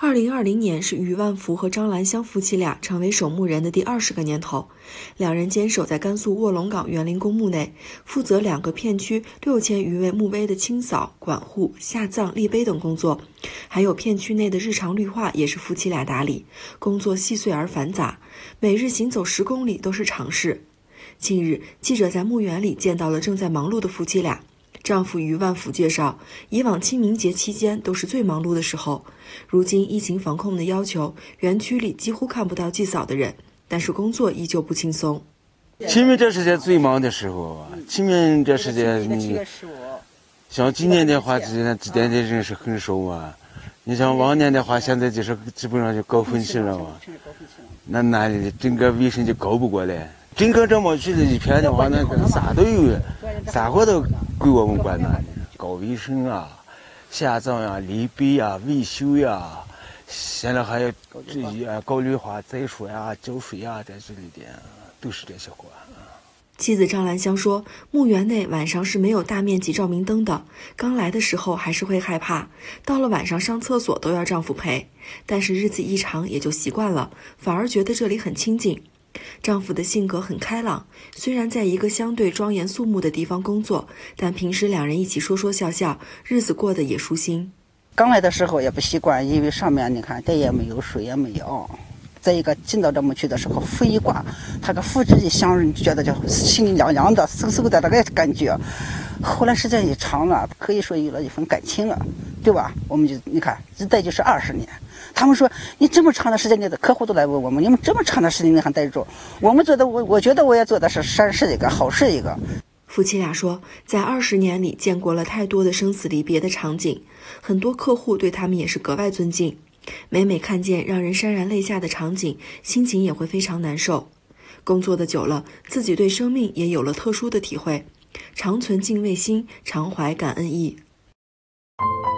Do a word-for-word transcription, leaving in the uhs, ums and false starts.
二零二零年是于万福和张兰香夫妻俩成为守墓人的第二十个年头，两人坚守在甘肃卧龙岗园林公墓内，负责两个片区六千余位墓碑的清扫、管护、下葬、立碑等工作，还有片区内的日常绿化也是夫妻俩打理，工作细碎而繁杂，每日行走十公里都是常事。近日，记者在墓园里见到了正在忙碌的夫妻俩。丈夫于万福介绍，以往清明节期间都是最忙碌的时候，如今疫情防控的要求，园区里几乎看不到祭扫的人，但是工作依旧不轻松。 清明这时间最忙的时候啊，清明这时间你像今年的话，这这点的人是很少啊。你像往年的话，现在就是基本上就高峰期了嘛，那那里整个卫生就搞不过来。整个这么去的一片的话，那啥都有，啥活都归我们管呢。搞卫生啊，下葬呀、啊、立碑呀、维修呀，现在还有这些搞绿化、栽树呀、浇水呀，在这里边都是这些活。 妻子张兰香说，墓园内晚上是没有大面积照明灯的，刚来的时候还是会害怕，到了晚上上厕所都要丈夫陪，但是日子一长也就习惯了，反而觉得这里很清静。丈夫的性格很开朗，虽然在一个相对庄严肃穆的地方工作，但平时两人一起说说笑笑，日子过得也舒心。 刚来的时候也不习惯，因为上面你看灯也没有，水也没有。再一个进到这墓区的时候，符一挂，他个符纸一响，你觉得就心里凉凉的、嗖嗖的那个感觉。后来时间一长了，可以说有了一份感情了，对吧？我们就你看，一待就是二十年。他们说你这么长的时间，你的客户都来问我们，你们这么长的时间你还待住？我们做的，我我觉得我也做的是善事一个，好事一个。 夫妻俩说，在二十年里见过了太多的生死离别的场景，很多客户对他们也是格外尊敬。每每看见让人潸然泪下的场景，心情也会非常难受。工作的久了，自己对生命也有了特殊的体会，常存敬畏心，常怀感恩意。